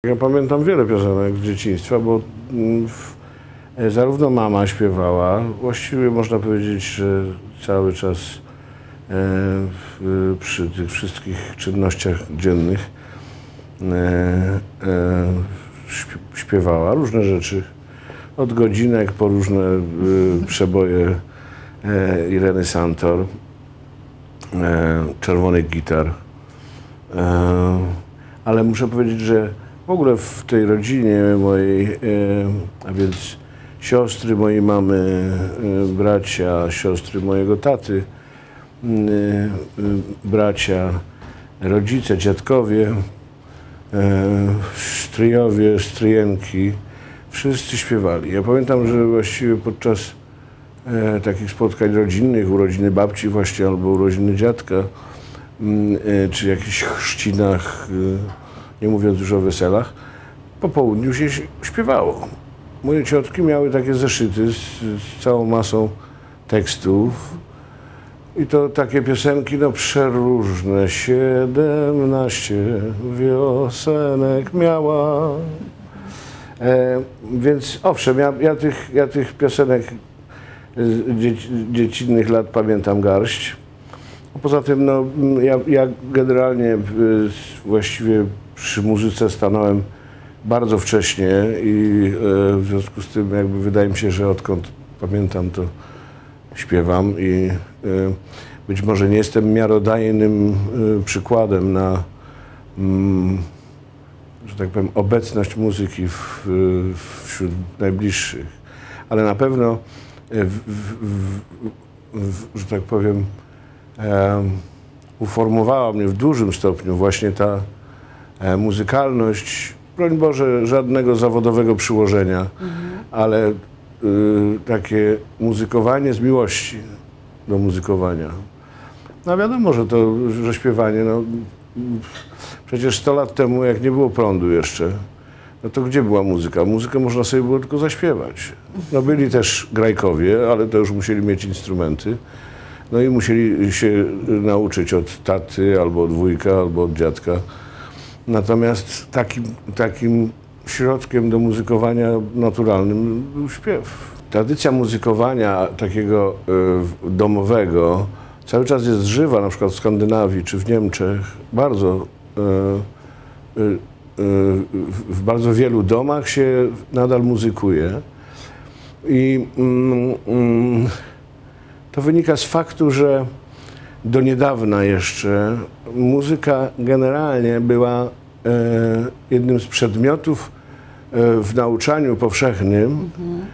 Ja pamiętam wiele piosenek z dzieciństwa, bo zarówno mama śpiewała, właściwie można powiedzieć, że cały czas przy tych wszystkich czynnościach dziennych śpiewała różne rzeczy, od godzinek po różne przeboje Ireny Santor, Czerwonych Gitar. Ale muszę powiedzieć, że w ogóle w tej rodzinie mojej, a więc siostry mojej mamy, bracia, siostry mojego taty, bracia, rodzice, dziadkowie, stryjowie, stryjenki, wszyscy śpiewali. Ja pamiętam, że właściwie podczas takich spotkań rodzinnych, urodziny babci właśnie albo urodziny dziadka, czy jakichś chrzcinach, nie mówiąc już o weselach, po południu się śpiewało. Moje ciotki miały takie zeszyty z całą masą tekstów i to takie piosenki no przeróżne. 17 wiosenek miała. Więc owszem, ja tych piosenek dziecinnych lat pamiętam garść. Poza tym no, ja generalnie właściwie przy muzyce stanąłem bardzo wcześnie i w związku z tym jakby wydaje mi się, że odkąd pamiętam, to śpiewam i być może nie jestem miarodajnym przykładem na, że tak powiem, obecność muzyki wśród najbliższych, ale na pewno że tak powiem, uformowała mnie w dużym stopniu właśnie ta muzykalność, broń Boże, żadnego zawodowego przyłożenia, ale takie muzykowanie z miłości do muzykowania. No wiadomo, że śpiewanie, no przecież 100 lat temu, jak nie było prądu jeszcze, no to gdzie była muzyka? Muzykę można sobie było tylko zaśpiewać. No byli też grajkowie, ale to już musieli mieć instrumenty. No i musieli się nauczyć od taty, albo od wujka, albo od dziadka. Natomiast takim środkiem do muzykowania naturalnym był śpiew. Tradycja muzykowania takiego domowego cały czas jest żywa, na przykład w Skandynawii czy w Niemczech. W bardzo wielu domach się nadal muzykuje. I to wynika z faktu, że do niedawna jeszcze muzyka generalnie była jednym z przedmiotów w nauczaniu powszechnym,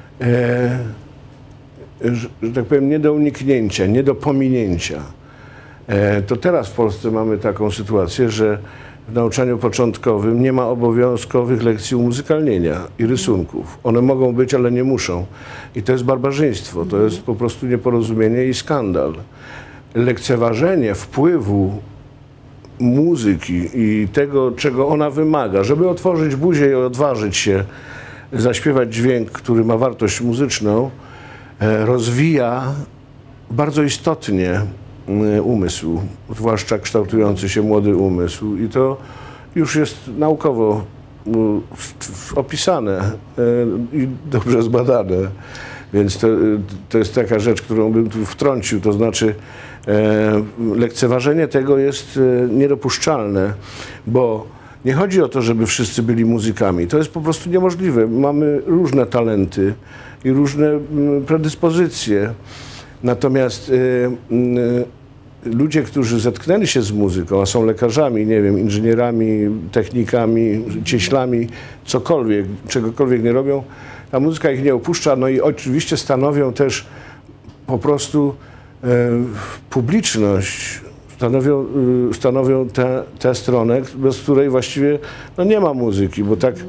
że tak powiem, nie do uniknięcia, nie do pominięcia. To teraz w Polsce mamy taką sytuację, że w nauczaniu początkowym nie ma obowiązkowych lekcji umuzykalnienia i rysunków. One mogą być, ale nie muszą. I to jest barbarzyństwo, to jest po prostu nieporozumienie i skandal. Lekceważenie wpływu muzyki i tego, czego ona wymaga, żeby otworzyć buzię i odważyć się zaśpiewać dźwięk, który ma wartość muzyczną, rozwija bardzo istotnie umysł, zwłaszcza kształtujący się młody umysł. I to już jest naukowo opisane i dobrze zbadane. Więc to jest taka rzecz, którą bym tu wtrącił, to znaczy lekceważenie tego jest niedopuszczalne, bo nie chodzi o to, żeby wszyscy byli muzykami. To jest po prostu niemożliwe. Mamy różne talenty i różne predyspozycje. Natomiast ludzie, którzy zetknęli się z muzyką, a są lekarzami, nie wiem, inżynierami, technikami, cieślami, cokolwiek, czegokolwiek nie robią, ta muzyka ich nie opuszcza, no i oczywiście stanowią też po publiczność, stanowią tę stronę, bez której właściwie no, nie ma muzyki, bo tak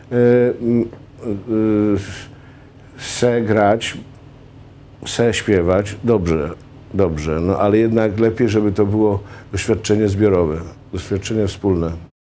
se grać, se śpiewać, dobrze, no ale jednak lepiej, żeby to było doświadczenie zbiorowe, doświadczenie wspólne.